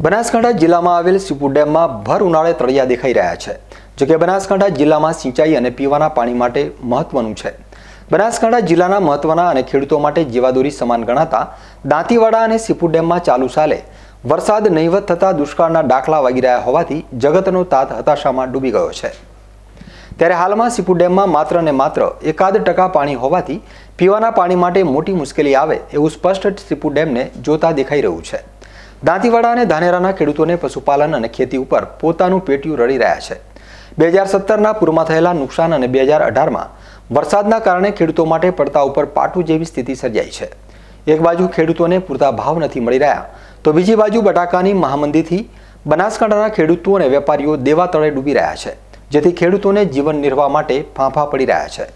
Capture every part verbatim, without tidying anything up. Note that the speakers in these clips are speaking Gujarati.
બનાસકાંઠા જિલ્લામાં આવેલ સીપુર ડેમમાં ભર ઉનાળે તળિયા દેખાઈ રહ્યા છે। જો કે બનાસકાંઠા જિલ્લામાં સિંચાઈ અને પીવાના પાણી માટે મહત્વનું છે। બનાસકાંઠા જિલ્લાના મહત્વના અને ખેડૂતો માટે જીવાદોરી સમાન ગણાતા દાંતીવાડા અને સીપુર ડેમમાં ચાલુ સાલે વરસાદ નહીવત થતા દુષ્કાળના દાખલા વાગી રહ્યા હોવાથી જગતનો તાત હતાશામાં ડૂબી ગયો છે। ત્યારે હાલમાં સીપુર ડેમમાં માત્ર ને માત્ર એકાદ ટકા પાણી હોવાથી પીવાના પાણી માટે મોટી મુશ્કેલી આવે એવું સ્પષ્ટ સીપુર ડેમને જોતા દેખાઈ રહ્યું છે। દાંતીવાડા અને ધાનેરાના ખેડૂતોને પશુપાલન અને ખેતી ઉપર પોતાનું પેટિયું રડી રહ્યા છે। બે હજાર સત્તરના પૂરમાં થયેલા નુકસાન અને બે હજાર અઢારમાં વરસાદના કારણે ખેડૂતો માટે પડતા ઉપર પાટું જેવી સ્થિતિ સર્જાઈ છે। એક બાજુ ખેડૂતોને પૂરતા ભાવ નથી મળી રહ્યા તો બીજી બાજુ બટાકાની મહામંદીથી બનાસકાંઠાના ખેડૂતો અને વેપારીઓ દેવા તળે ડૂબી રહ્યા છે, જેથી ખેડૂતોને જીવન નિર્વાહ માટે ફાંફા પડી રહ્યા છે।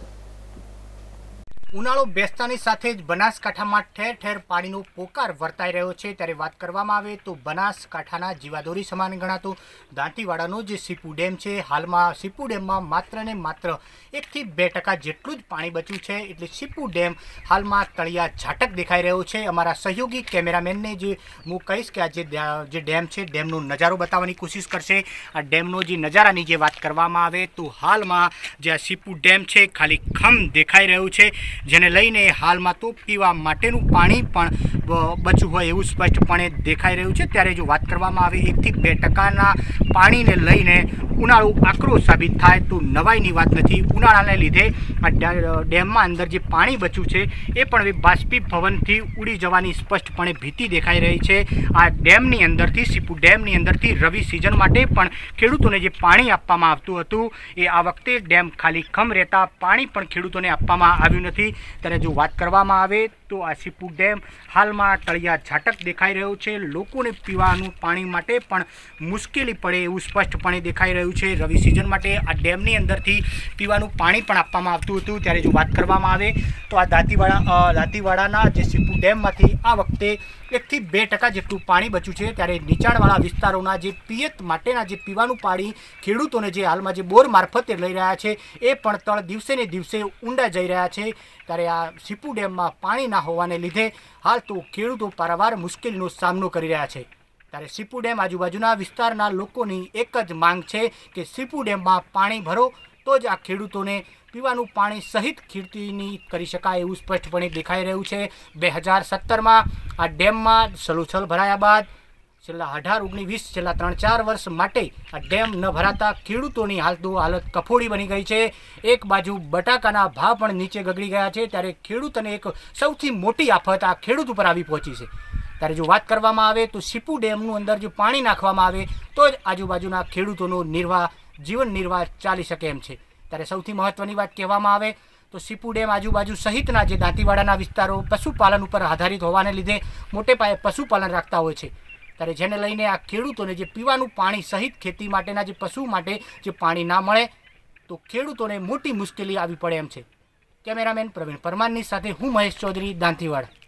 ઉનાળો બેસતાની સાથે જ બનાસકાંઠામાં ઠેર ઠેર પાણીનો પોકાર વર્તાઈ રહ્યો છે। ત્યારે વાત કરવામાં આવે તો બનાસકાંઠાના જીવાદોરી સમાન ગણાતો દાંતીવાડાનો જે સીપુ ડેમ છે, હાલમાં સીપુ ડેમમાં માત્ર ને માત્ર એકથી બે ટકા જેટલું જ પાણી બચ્યું છે। એટલે સીપુ ડેમ હાલમાં તળિયા ઝાટક દેખાઈ રહ્યો છે। અમારા સહયોગી કેમેરામેનને જે હું કહીશ કે આ જે જે ડેમ છે ડેમનો નજારો બતાવવાની કોશિશ કરશે। આ ડેમનો જે નજારાની જે વાત કરવામાં આવે તો હાલમાં જે આ સીપુ ડેમ છે ખાલી ખમ દેખાઈ રહ્યું છે, જેને લઈને હાલમાં તો પીવા માટેનું પાણી પણ બચ્યું હોય એવું સ્પષ્ટપણે દેખાઈ રહ્યું છે। ત્યારે જો વાત કરવામાં આવે એકથી બે ટકાના પાણીને લઈને ઉનાળો આકરો સાબિત થાય તો નવાઈની વાત નથી। ઉનાળાને લીધે આ ડેમમાં અંદર જે પાણી બચ્યું છે એ પણ હવે બાષ્પીભવનથી ઉડી જવાની સ્પષ્ટપણે ભીતિ દેખાઈ રહી છે। આ ડેમની અંદરથી સીપુ ડેમની અંદરથી રવિ સિઝન માટે પણ ખેડૂતોને જે પાણી આપવામાં આવતું હતું એ આ વખતે ડેમ ખાલી ખમ રહેતા પાણી પણ ખેડૂતોને આપવામાં આવ્યું નથી। ત્યારે જો વાત કરવામાં આવે તો આ સીપુ ડેમ હાલમાં તળિયા ઝાટક દેખાઈ રહ્યો છે। લોકોને પીવાનું પાણી માટે પણ મુશ્કેલી પડે એવું સ્પષ્ટપણે દેખાઈ રહ્યું છે। રવિ સિઝન માટે આ ડેમની અંદરથી પીવાનું પાણી પણ આપવામાં આવતું હતું। ત્યારે જો વાત કરવામાં આવે તો આ દાંતીવાડા દાંતીવાડાના જે સીપુ ડેમમાંથી આ વખતે એકથી બે ટકા જેટલું પાણી બચ્યું છે। ત્યારે નીચાણવાળા વિસ્તારોના જે પિયત માટેના જે પીવાનું પાણી ખેડૂતોને જે હાલમાં જે બોર મારફતે લઈ રહ્યા છે એ પણ તળ દિવસે ને દિવસે ઊંડા જઈ રહ્યા છે। ત્યારે આ સીપુ ડેમમાં પાણી ના હોવાને લીધે હાલ તો ખેડૂતો પારાવાર મુશ્કેલીનો સામનો કરી રહ્યા છે। ત્યારે સીપુ ડેમ આજુબાજુના વિસ્તારના લોકોની એક જ માંગ છે કે સીપુ ડેમમાં પાણી ભરો તો જ આ ખેડૂતોને પીવાનું પાણી સહિત ખેતીની કરી શકાય એવું સ્પષ્ટપણે દેખાઈ રહ્યું છે। બે હજાર સત્તરમાં આ ડેમમાં સલોછલ ભરાયા બાદ છેલ્લા અઢાર ઓગણીસ વીસ છેલ્લા ત્રણ ચાર વર્ષ માટે આ ડેમ ન ભરાતા ખેડૂતોની હાલ તો હાલત કફોડી બની ગઈ છે। એક બાજુ બટાકાના ભાવ પણ નીચે ગગડી ગયા છે, ત્યારે ખેડૂતને એક સૌથી મોટી આફત આ ખેડૂત ઉપર આવી પહોંચી છે। ત્યારે જો વાત કરવામાં આવે તો સીપુ ડેમનું અંદર જો પાણી નાખવામાં આવે તો જ આજુબાજુના ખેડૂતોનો નિર્વાહ જીવન નિર્વાહ ચાલી શકે એમ છે। ત્યારે સૌથી મહત્વની વાત કહેવામાં આવે તો સીપુ ડેમ આજુબાજુ સહિતના જે દાંતીવાડાના વિસ્તારો પશુપાલન ઉપર આધારિત હોવાને લીધે મોટે પાયે પશુપાલન રાખતા હોય છે। ત્યારે જેને લઈને આ ખેડૂતોને જે પીવાનું પાણી સહિત ખેતી માટેના જે પશુ માટે જે પાણી ના મળે તો ખેડૂતોને મોટી મુશ્કેલી આવી પડે એમ છે। કેમેરામેન પ્રવીણ પરમારની સાથે હું મહેશ ચૌધરી, દાંતીવાડા।